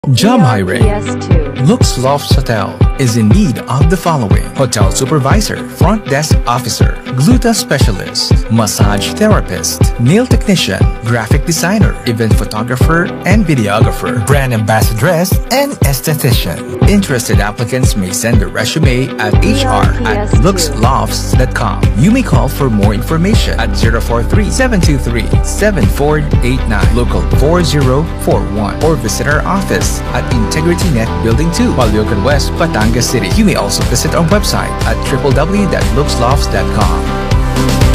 Job hiring. DRPS Luks Lofts Hotel is in need of the following: hotel supervisor, front desk officer, gluta specialist, massage therapist, nail technician, graphic designer, event photographer and videographer, brand ambassadress, and esthetician. Interested applicants may send their resume at hr@lukslofts.com. You may call for more information at 043-723-7489, local 4041, or visit our office at Integrity Net Building 2, Palucan West, Batangas City. You may also visit our website at www.lukslofts.com.